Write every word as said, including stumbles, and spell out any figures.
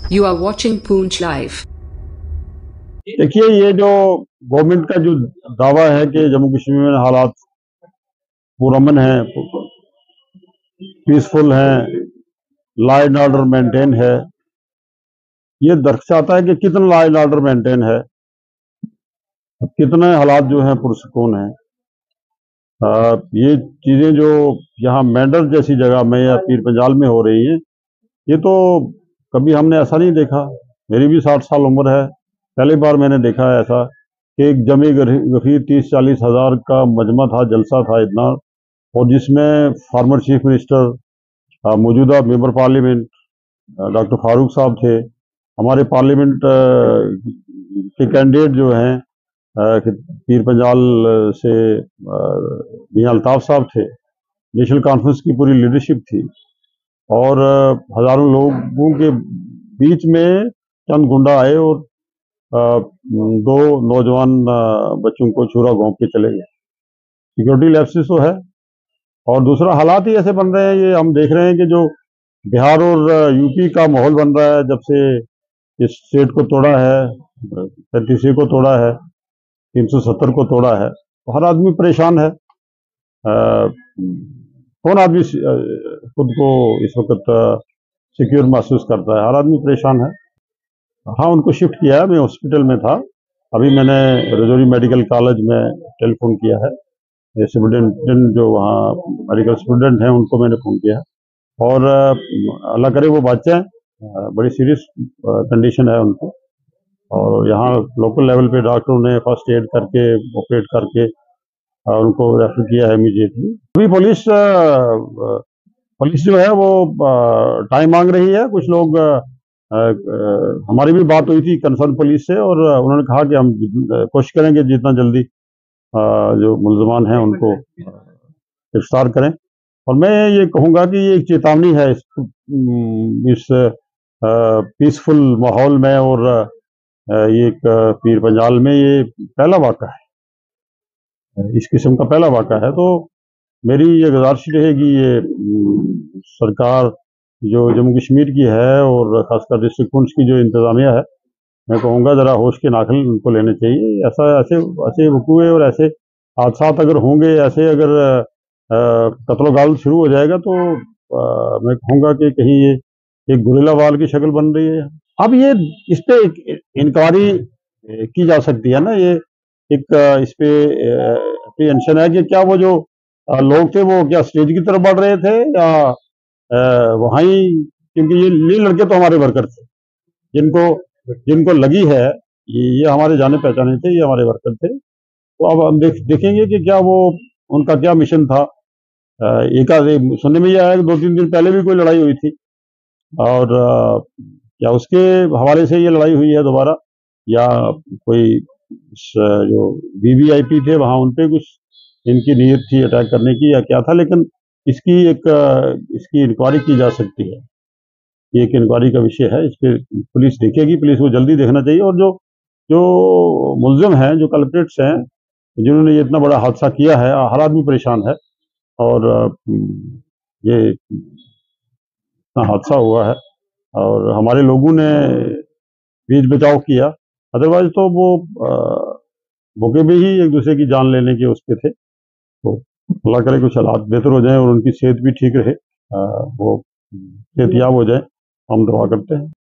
You are watching Poonch Live. देखिए, ये जो गवर्नमेंट का जो दावा है कि जम्मू कश्मीर में हालात पुरअमन है, पीसफुल हैं, लॉ एंड ऑर्डर मेंटेन है, ये दर्शाता है कि कितना लॉ एंड ऑर्डर मेंटेन है, कितने हालात जो हैं पुरसुकून हैं। आ, ये चीजें जो यहाँ मेंढर जैसी जगह में या पीर पंजाल में हो रही हैं, ये तो कभी हमने ऐसा नहीं देखा। मेरी भी साठ साल उम्र है, पहली बार मैंने देखा है ऐसा कि एक जमी गफीर तीस चालीस हजार का मजमा था, जलसा था इतना, और जिसमें फार्मर चीफ मिनिस्टर, मौजूदा मेंबर पार्लियामेंट डॉक्टर फारूक साहब थे, हमारे पार्लियामेंट के कैंडिडेट जो हैं पीर पंजाल से मियां अल्ताफ साहब थे, नेशनल कॉन्फ्रेंस की पूरी लीडरशिप थी, और हजारों लोगों के बीच में चंद गुंडा आए और दो नौजवान बच्चों को छुरा घोंप के चले गए। सिक्योरिटी लैप्सेस तो है, और दूसरा हालात ही ऐसे बन रहे हैं। ये हम देख रहे हैं कि जो बिहार और यूपी का माहौल बन रहा है, जब से इस स्टेट को तोड़ा है, पैंतीस को तोड़ा है, तीन सौ सत्तर को तोड़ा है, तो हर आदमी परेशान है। आ, कौन आदमी खुद को इस वक्त सिक्योर महसूस करता है? हर आदमी परेशान है। हाँ, उनको शिफ्ट किया है। मैं हॉस्पिटल में था, अभी मैंने रजौरी मेडिकल कॉलेज में टेलीफोन किया है, सुपरिटेंडेंट जो वहाँ मेडिकल स्टूडेंट हैं उनको मैंने फोन किया है, और अल्लाह करे वो बच्चे हैं, बड़ी सीरियस कंडीशन है उनको, और यहाँ लोकल लेवल पे डॉक्टरों ने फर्स्ट एड करके ऑपरेट करके उनको रेफर किया है इमीडिएटली। अभी पुलिस पुलिस जो है वो टाइम मांग रही है। कुछ लोग, हमारी भी बात हुई थी कंसर्न पुलिस से, और उन्होंने कहा कि हम कोशिश करेंगे जितना जल्दी जो मुल्ज़मान हैं उनको गिरफ्तार करें। और मैं ये कहूँगा कि ये एक चेतावनी है इस, इस पीसफुल माहौल में, और ये एक पीर पंजाल में ये पहला वाक़ा है, इस किस्म का पहला वाक़ा है। तो मेरी ये गुजारिश रहेगी, ये सरकार जो जम्मू कश्मीर की है और खासकर डिस्ट्रिक्ट पुंछ की जो इंतज़ामिया है, मैं कहूँगा ज़रा होश के नाखिल उनको लेने चाहिए। ऐसा ऐसे ऐसे वकूए और ऐसे हादसा अगर होंगे, ऐसे अगर कत्लो गाल शुरू हो जाएगा, तो आ, मैं कहूँगा कि कहीं ये एक गुरिल्ला वार की शक्ल बन रही है। अब ये इस पे इंक्वायरी की जा सकती है ना, ये एक इस पे अप्रीहेंशन है कि क्या वो जो लोग थे वो क्या स्टेज की तरफ बढ़ रहे थे, या वहीं, क्योंकि ये ये लड़के तो हमारे वर्कर थे, जिनको जिनको लगी है, ये ये हमारे जाने पहचाने थे, ये हमारे वर्कर थे। तो अब हम देख देखेंगे कि क्या वो उनका क्या मिशन था। एक सुनने में ये आया कि दो तीन दिन पहले भी कोई लड़ाई हुई थी, और क्या उसके हवाले से ये लड़ाई हुई है दोबारा, या कोई जो वीवीआईपी थे वहां उन पे कुछ इनकी नीयत थी अटैक करने की, या क्या था। लेकिन इसकी एक इसकी इंक्वायरी की जा सकती है, ये एक इंक्वायरी का विषय है, इस पे पुलिस देखेगी, पुलिस को जल्दी देखना चाहिए। और जो जो मुल्जिम हैं, जो कल्प्रिट्स हैं, जिन्होंने ये इतना बड़ा हादसा किया है, हर आदमी परेशान है, और ये इतना हादसा हुआ है, और हमारे लोगों ने बीच बचाव किया, अदरवाइज तो वो मौके पे ही एक दूसरे की जान लेने के उस पे थे। तो अल्लाह करे कुछ हालात बेहतर हो जाए और उनकी सेहत भी ठीक रहे, वो सेहतियाब हो जाए, हम दुआ करते हैं।